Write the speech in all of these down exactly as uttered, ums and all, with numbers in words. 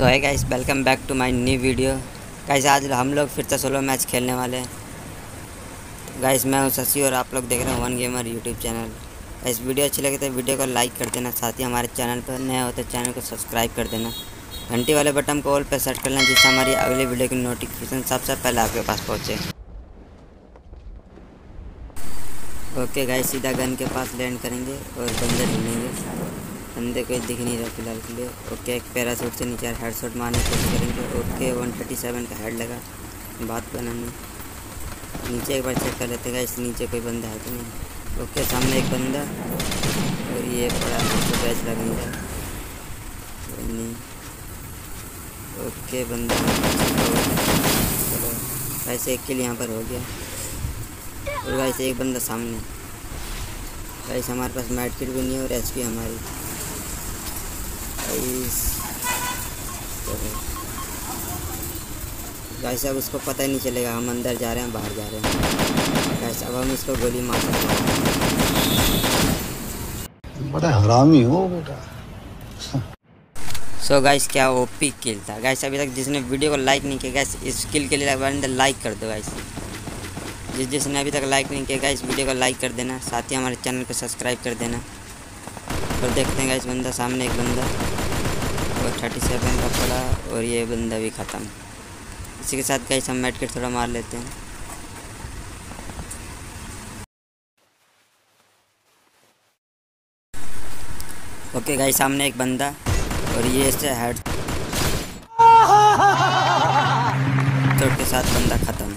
So hey guys, welcome back to my new video. Guys आज हम लोग फिर से सोलो मैच खेलने वाले हैं। गाइस मैं हूं शशि और आप लोग देख रहे हैं one gamer YouTube channel. Guys video अच्छी लगे तो वीडियो को लाइक कर देना, साथ ही हमारे चैनल पर नए हो तो चैनल को सब्सक्राइब कर देना, घंटी वाले बटन को ऑल पर सेट कर लेना जिससे हमारी अगली वीडियो की नोटिफिकेशन सबसे पहले आपके पास पहुँचे। ओके गाइस, सीधा गन के पास लैंड करेंगे और बंदे ढूंढेंगे। बंदे कोई दिख नहीं रहा फिलहाल के लिए। ओके, एक पैराशूट से नीचे हेडशॉट मारने की कोशिश करेंगे। ओके, वन थर्टी सेवन का हेड लगा, बात बनानी। नीचे एक बार चेक कर लेते हैं इस नीचे कोई बंदा है कि नहीं। ओके, सामने एक बंदा और ये बड़ा तो बैच लग नहीं रहा नहीं। ओके बंदा, चलो वैसे एक किल यहाँ पर हो गया। और वैसे एक बंदा सामने। वैसे हमारे पास मैट किट भी नहीं है और एच पी हमारी। गाइस अब उसको पता ही नहीं चलेगा हम अंदर जा रहे हैं बाहर जा रहे हैं। गाइस अब हम इसको गोली मार सकते हैं। बड़ा हरामी हो बेटा। सो so गाइस क्या ओपी किल था। गाइस अभी तक जिसने वीडियो को लाइक नहीं किया गाइस, इस किल के लिए लाइक कर दो गाइस। जिस जिसने अभी तक लाइक नहीं किया गाइस, वीडियो को लाइक कर देना, साथ ही हमारे चैनल को सब्सक्राइब कर देना। और देखते हैं गाइस बंदा सामने एक बंदा और थर्टी सेवन का पड़ा और ये बंदा भी ख़त्म। इसी के साथ गाइस हम मैट किट थोड़ा मार लेते हैं। ओके गाइस सामने एक बंदा और ये इससे हेड चोट के साथ बंदा ख़त्म।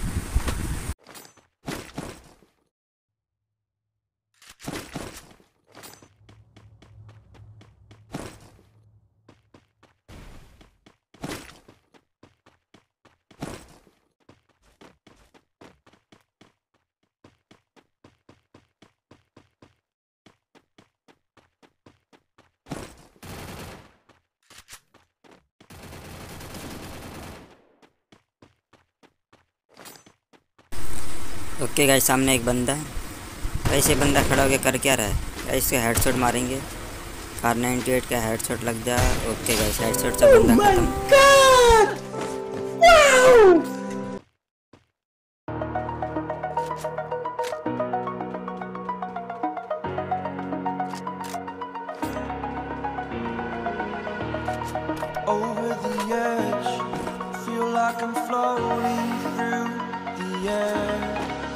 ओके गाइस सामने एक बंदा है। ऐसे बंदा खड़ा होकर कर क्या रहा है। इसके हेडशॉट मारेंगे, कार नाइन्टी एट का हेडशॉट लग जाए। ओके गाइस हेडशॉट से बंदा खत्म। Over the edge, feel like I'm floating through the air.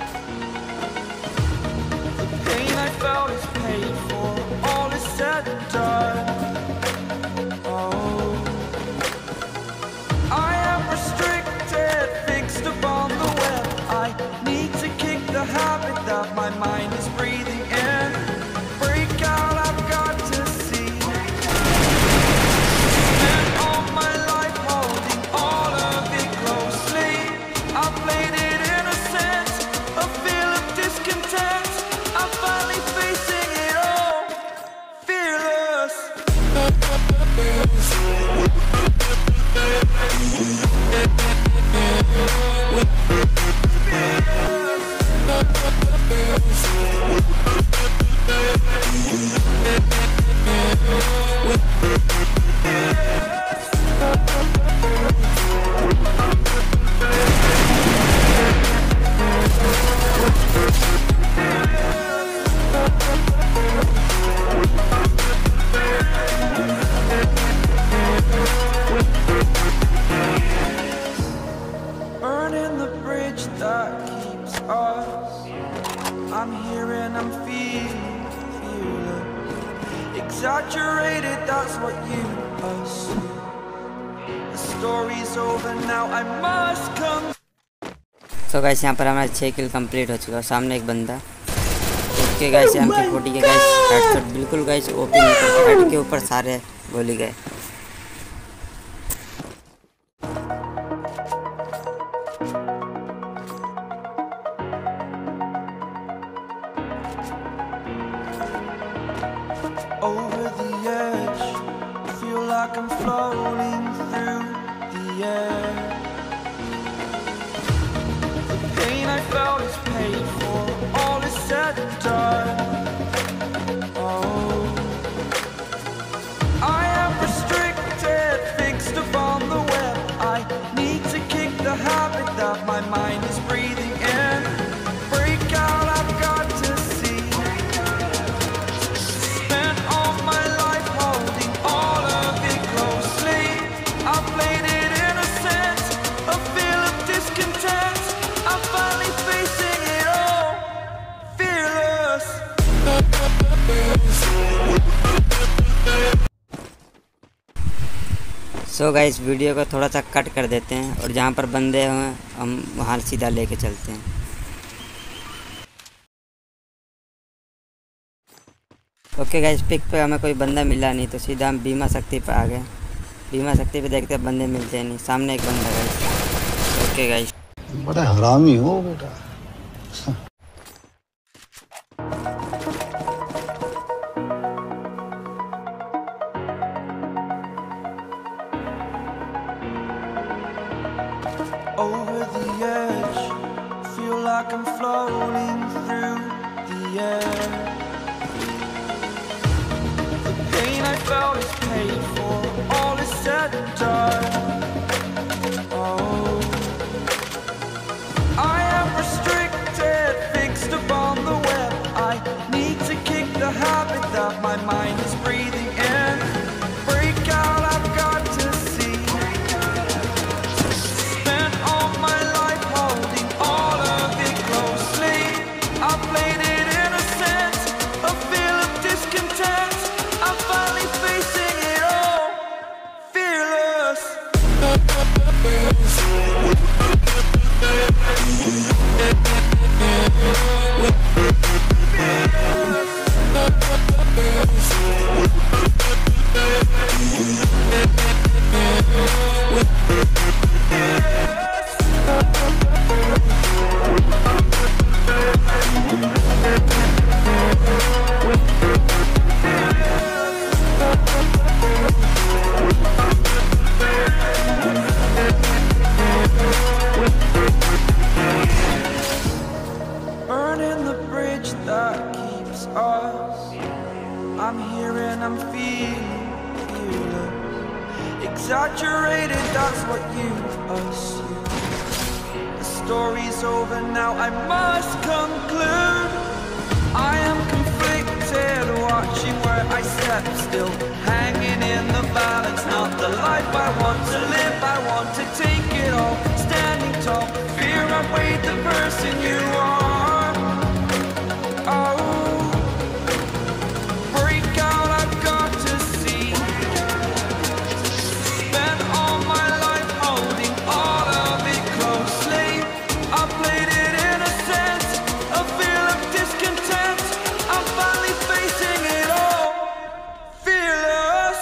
The pain I felt is paid for, all is said and done. Oh, I am restricted, fixed upon the web. I need to kick the habit that my mind is breathing in. Break out, I've got to see. I'm here and I'm feeling, feeling exaggerated, that's what you assume. The story's over now, I must come. So guys यहाँ पर हमारा छः किल complete हो चुका है। सामने एक बंदा। Okay guys M K forty के गाइस हेडशॉट बिल्कुल गाइस ओपी नहीं, हेड के ऊपर सारे गोली गए। Over the edge, feel like I'm floating through the air. The pain I felt is paid for, all is said and done. Oh, I am restricted, fixed so guys video को थोड़ा सा cut कर देते हैं और जहाँ पर बंदे हैं हम वहाँ सीधा लेके चलते हैं। ओके गाइस, पिक पे हमें कोई बंदा मिला नहीं तो सीधा हम बीमा शक्ति पे आ गए। बीमा शक्ति पे देखते हैं बंदे मिलते हैं नहीं। सामने एक बंदा गाइस। ओके गाइस, बड़ा हरामी हो बेटा। Over the edge, feel like I'm floating through the air. The pain I felt is paid for, all is said and done. Oh, I am restricted, fixed upon the web. I need to kick the habit that my mind is breathing in. Break out, I've got to see. Spent all my life holding all of it closely. I played it innocent, a feel of discontent. I'm finally facing it all, fearless. Burning the bridge that keeps us. I'm here and I'm feeling fearless. Exaggerated, that's what you assume. The story's over now, I must conclude. I am conflicted, watching where I step still, hanging in the balance. Not the life I want to live, I want to take it all. Standing tall, fear outweighed the person you are. Oh, break out, I've got to see. Spent all my life holding all of it closely. I played it innocent, a feel of discontent. I'm finally facing it all, fearless.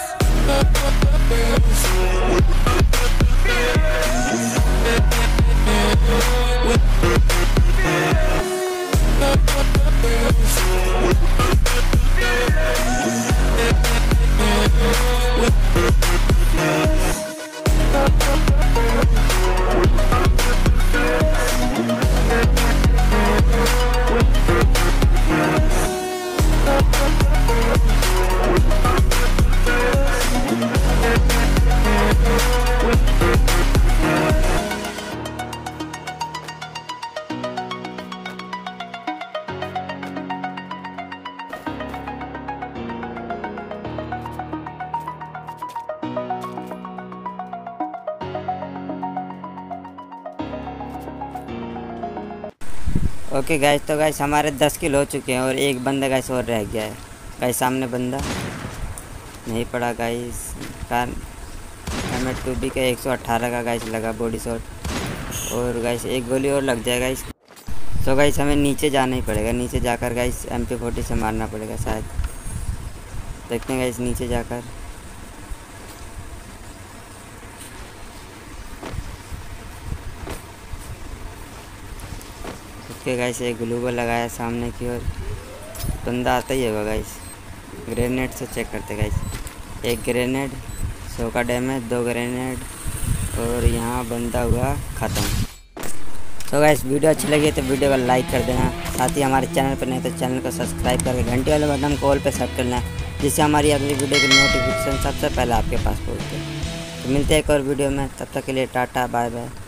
Okay guys, तो guys हमारे दस किल हो चुके हैं और एक बंदा guys और रह गया है। गाइस सामने बंदा नहीं पड़ा guys. Kar M two B का एक सौ अट्ठारह का गाइस लगा बॉडी शॉट और गाइस एक गोली और लग जाएगा गाइस। तो गाइस हमें नीचे जाना ही पड़ेगा। नीचे जाकर गाइस एम पी फोर्टी से मारना पड़ेगा शायद। देखते हैं गाइस नीचे जाकर। ओके गाइस, एक ग्लूबल लगाया सामने की ओर। बंदा आता ही होगा गाइस। ग्रेनेड से चेक करते गाइस। एक ग्रेनेड, सौ का डैमेज, दो ग्रेनेड और यहाँ बंदा हुआ ख़त्म। तो गाइस वीडियो अच्छी लगी तो वीडियो को लाइक कर देना। साथ ही हमारे चैनल पर नहीं तो चैनल को सब्सक्राइब करके घंटे वाले बटन को ऑल पे सेट करना है, जिससे हमारी अगली वीडियो की नोटिफिकेशन सबसे पहले आपके पास पहुँचे। तो मिलते हैं एक और वीडियो में, तब तक के लिए टाटा बाय बाय।